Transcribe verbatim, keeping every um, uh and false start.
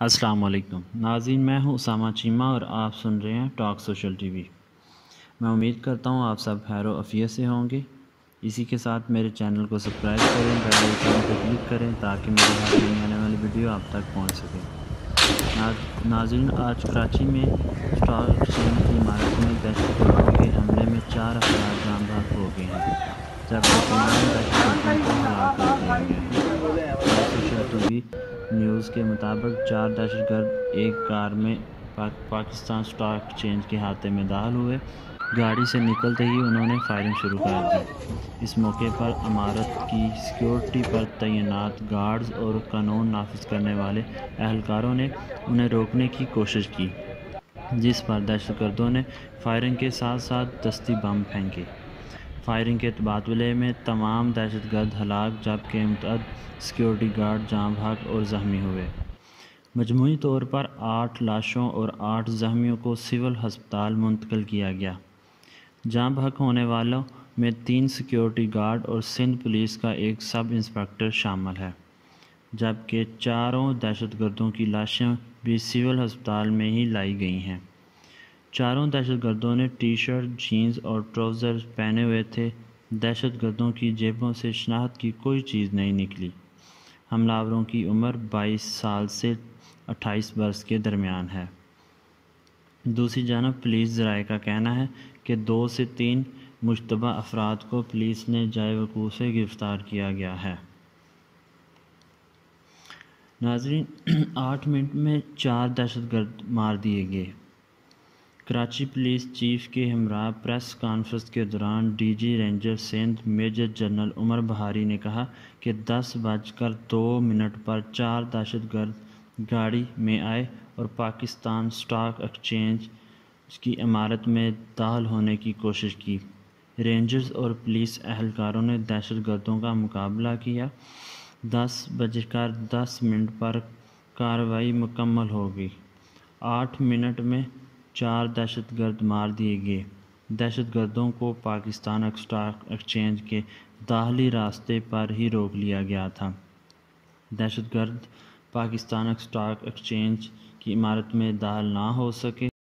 السلام علیکم ناظرین، میں ہوں اسامہ چیمہ اور آپ سن رہے ہیں ٹاک سوشل ٹی وی۔ میں امید کرتا ہوں آپ سب خیر و عافیت سے ہوں گے۔ اسی کے ساتھ میرے چینل کو سبسکرائب کریں، بیل آئیکن پر کلک کریں تاکہ میری ہر نئی آنے والی ویڈیو آپ تک پہنچ سکے۔ ناظرین، آج کراچی میں اسٹاک ایکسچینج کی عمارت میں دہشت گردوں کے حملے میں چار افراد جاں بحق ہو گئے ہیں، جبکہ تمام دہشت گردوں کو ہلاک کر دیا گیا ہے۔ Talk social TV news کے مطابق چار دہشت گرد ایک کار میں پاکستان اسٹاک ایکسچینج کے احاطے میں داخل ہوئے۔ گاڑی سے نکلتے ہی انہوں نے فائرنگ شروع کر دی۔ اس موقع پر عمارت کی سیکیورٹی پر تعینات گارڈز اور قانون نافذ کرنے والے اہلکاروں نے انہیں روکنے کی کوشش کی، جس پر دہشت گردوں نے فائرنگ کے ساتھ ساتھ دستی بم پھینکے۔ فائرنگ کے تبادلے میں تمام دہشت گرد ہلاک جبکہ متعدد سیکیورٹی گارڈ جاں بحق اور زخمی ہوئے۔ مجموعی طور پر آٹھ لاشوں اور آٹھ زخمیوں کو سول ہسپتال منتقل کیا گیا۔ جاں بحق ہونے والوں میں تین سیکیورٹی گارڈ اور سندھ پولیس کا ایک سب انسپکٹر شامل ہے، جبکہ چاروں دہشت گردوں کی لاشیں بھی سول ہسپتال میں ہی لائی گئی ہیں۔ چاروں دہشت گردوں نے ٹی شرٹ، جینز اور ٹراؤزر پہنے ہوئے تھے۔ دہشت گردوں کی جیبوں سے شناخت کی کوئی چیز نہیں نکلی۔ حملہ آوروں کی عمر بائیس سال سے اٹھائیس برس کے درمیان ہے۔ دوسری جانب پولیس ذرائع کا کہنا ہے کہ دو سے تین مشتبہ افراد کو پولیس نے جائے وقوع سے گرفتار کیا گیا ہے۔ ناظرین، آٹھ منٹ میں چار دہشت گرد مار دیے گئے۔ کراچی پولیس چیف کے ہمراہ پریس کانفرنس کے دوران D G ranger Sindh major general Umar Bahari نے کہا کہ دس بج کر دو منٹ پر چار دہشت گرد گاڑی میں آئے اور پاکستان اسٹاک ایکسچینج کی عمارت میں داخل ہونے کی کوشش کی۔ رینجرز اور پولیس اہلکاروں نے دہشت گردوں کا مقابلہ کیا۔ دس بج کر دس منٹ پر کارروائی مکمل ہو گئی۔ آٹھ منٹ میں چار دہشت گرد مار دیے گئے۔ دہشت گردوں کو پاکستان اسٹاک ایکسچینج کے داخلی راستے پر ہی روک لیا گیا تھا۔ دہشت گرد پاکستان اسٹاک ایکسچینج کی عمارت میں داخل نہ ہو سکے۔